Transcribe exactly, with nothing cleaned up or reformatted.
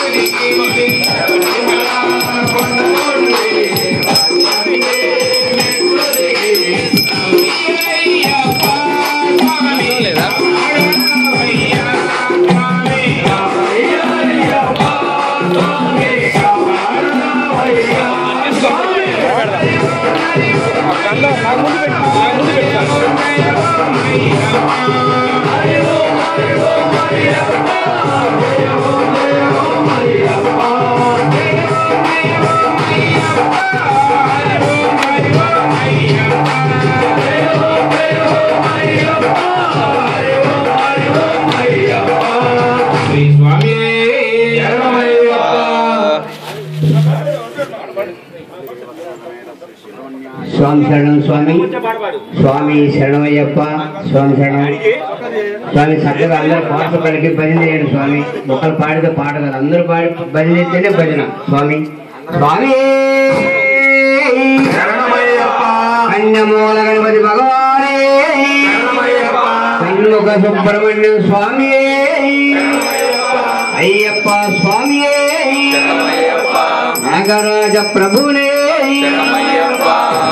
स्वामी शरणम स्वामी स्वामी शरणमయ్యప్ప स्वामी शरणम स्वामी చక్కగా అందరూ పాటలు పలికి భజన చేయండి స్వామి ఒకరు పాడితే పాట కాదు అందరూ పాడి భజన చేస్తేనే భజన స్వామి స్వామి శరణమయ్యప్ప అన్నమూల గణపతి భగవానే శరణమయ్యప్ప కన్నుక సుబ్రహ్మణ్య స్వామి అయ్యప్ప స్వామి శరణమయ్యప్ప నాగరాజ ప్రభునే శరణమయ్యప్ప